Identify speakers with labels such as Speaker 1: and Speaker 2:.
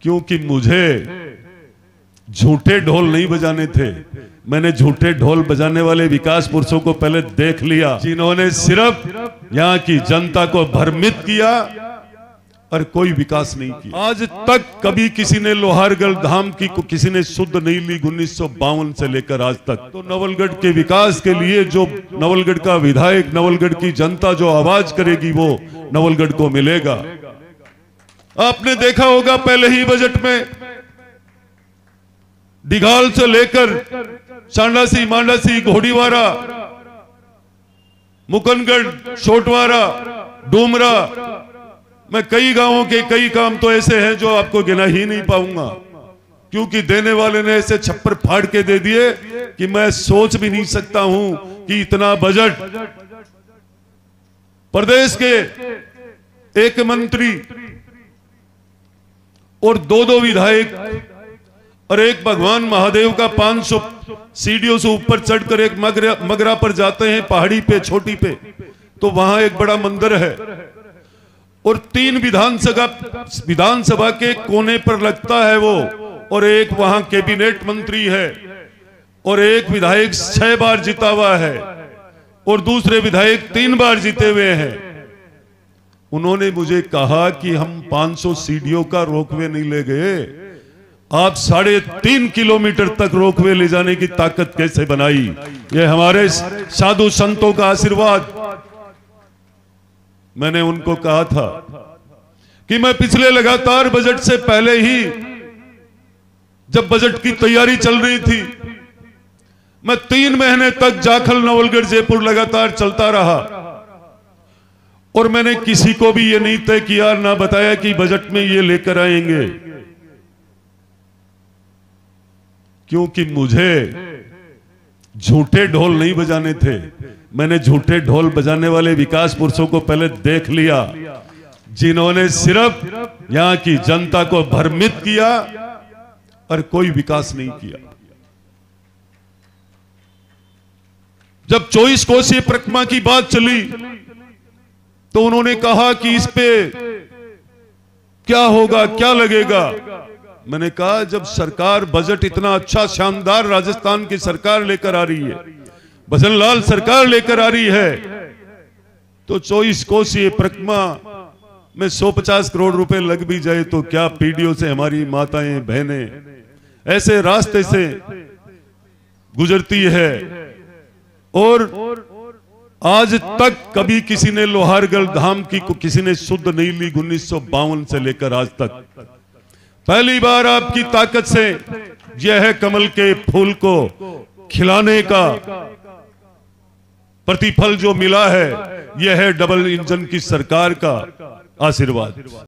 Speaker 1: क्योंकि मुझे झूठे ढोल नहीं बजाने थे। मैंने झूठे ढोल बजाने वाले विकास पुरुषों को पहले देख लिया, जिन्होंने सिर्फ यहाँ की जनता को भ्रमित किया और कोई विकास नहीं किया। आज तक कभी किसी ने लोहारगढ़ धाम की को किसी ने शुद्ध नहीं ली, 1952 से लेकर आज तक। तो नवलगढ़ के विकास के लिए जो नवलगढ़ का विधायक, नवलगढ़ की जनता जो आवाज करेगी वो नवलगढ़ को मिलेगा। आपने देखा होगा पहले ही बजट में दिघाल से लेकर सांडासी, मांडासी, घोड़ीवारा, मुकनगढ़, छोटवारा, डूमरा, मैं कई गांवों के कई काम तो ऐसे हैं जो आपको गिना ही नहीं पाऊंगा, क्योंकि देने वाले ने ऐसे छप्पर फाड़ के दे दिए कि मैं सोच भी नहीं सकता हूं कि इतना बजट प्रदेश के एक मंत्री और दो विधायक और एक भगवान महादेव का 500 सीढ़ियों से ऊपर चढ़कर एक मगरा पर जाते हैं, पहाड़ी पे छोटी पे, तो वहां एक बड़ा मंदिर है और 3 विधानसभा के कोने पर लगता है वो, और एक वहां कैबिनेट मंत्री है और एक विधायक 6 बार जीता हुआ है और दूसरे विधायक 3 बार जीते हुए हैं। उन्होंने मुझे कहा कि हम 500 सीढ़ियों का रोपवे नहीं ले गए, आप 3.5 किलोमीटर तक रोपवे ले जाने की ताकत कैसे बनाई? ये हमारे साधु संतों का आशीर्वाद। मैंने उनको कहा था कि मैं पिछले लगातार बजट से पहले ही, जब बजट की तैयारी चल रही थी, मैं 3 महीने तक जाखल, नवलगढ़, जयपुर लगातार चलता रहा और मैंने किसी को भी ये नहीं तय किया, ना बताया कि बजट में ये लेकर आएंगे, क्योंकि मुझे झूठे ढोल नहीं बजाने थे। मैंने झूठे ढोल बजाने वाले विकास पुरुषों को पहले देख लिया, जिन्होंने सिर्फ यहाँ की जनता को भ्रमित किया और कोई विकास नहीं किया। जब 24 कोसीय परिक्रमा की बात चली तो उन्होंने कहा कि इस पे क्या होगा, क्या लगेगा। मैंने कहा जब सरकार बजट इतना अच्छा शानदार राजस्थान की सरकार लेकर आ रही है, भजनलाल सरकार लेकर आ रही है, तो 24 कोसीय परिक्रमा में 150 करोड़ रुपए लग भी जाए तो क्या पीढ़ियों से हमारी माताएं बहनें ऐसे रास्ते से गुजरती है। और आज तक कभी किसी ने लोहारगढ़ धाम की को किसी ने शुद्ध नहीं ली, 1952 से लेकर आज तक। पहली बार आपकी ताकत से यह है कमल के फूल को खिलाने का प्रतिफल जो मिला है, यह है डबल इंजन की सरकार का आशीर्वाद।